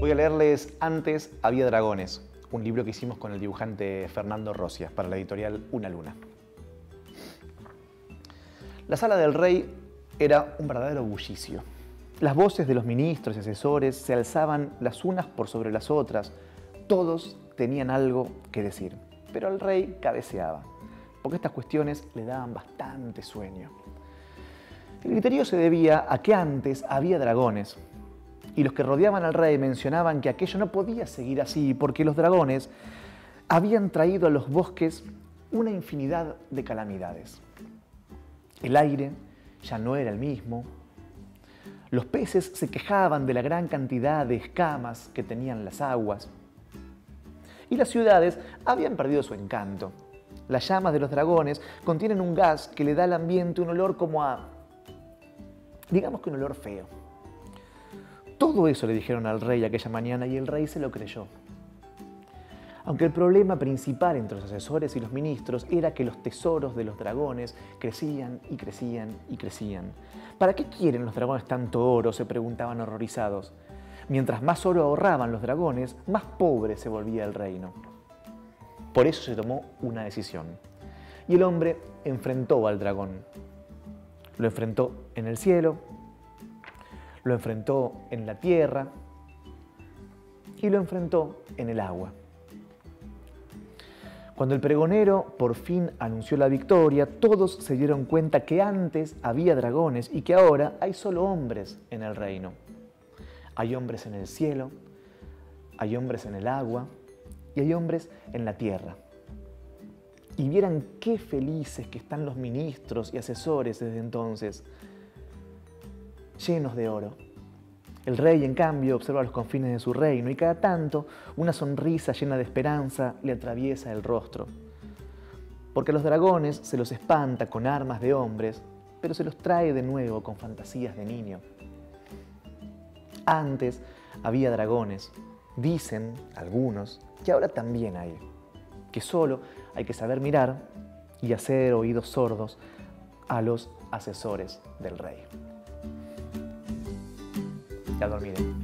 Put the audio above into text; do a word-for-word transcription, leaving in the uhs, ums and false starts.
Voy a leerles Antes había dragones, un libro que hicimos con el dibujante Fernando Rosia para la editorial Una Luna. La sala del rey era un verdadero bullicio. Las voces de los ministros y asesores se alzaban las unas por sobre las otras. Todos tenían algo que decir, pero el rey cabeceaba, porque estas cuestiones le daban bastante sueño. El griterío se debía a que antes había dragones, y los que rodeaban al rey mencionaban que aquello no podía seguir así, porque los dragones habían traído a los bosques una infinidad de calamidades. El aire ya no era el mismo. Los peces se quejaban de la gran cantidad de escamas que tenían las aguas. Y las ciudades habían perdido su encanto. Las llamas de los dragones contienen un gas que le da al ambiente un olor como a... digamos que un olor feo. Todo eso le dijeron al rey aquella mañana y el rey se lo creyó. Aunque el problema principal entre los asesores y los ministros era que los tesoros de los dragones crecían y crecían y crecían. ¿Para qué quieren los dragones tanto oro?, se preguntaban horrorizados. Mientras más oro ahorraban los dragones, más pobre se volvía el reino. Por eso se tomó una decisión. Y el hombre enfrentó al dragón. Lo enfrentó en el cielo, lo enfrentó en la tierra y lo enfrentó en el agua. Cuando el pregonero por fin anunció la victoria, todos se dieron cuenta que antes había dragones y que ahora hay solo hombres en el reino. Hay hombres en el cielo, hay hombres en el agua y hay hombres en la tierra. Y vieran qué felices que están los ministros y asesores desde entonces, llenos de oro. El rey, en cambio, observa los confines de su reino y cada tanto una sonrisa llena de esperanza le atraviesa el rostro. Porque a los dragones se los espanta con armas de hombres, pero se los trae de nuevo con fantasías de niño. Antes había dragones. Dicen algunos que ahora también hay. Que solo hay que saber mirar y hacer oídos sordos a los asesores del rey. Ya dormiré.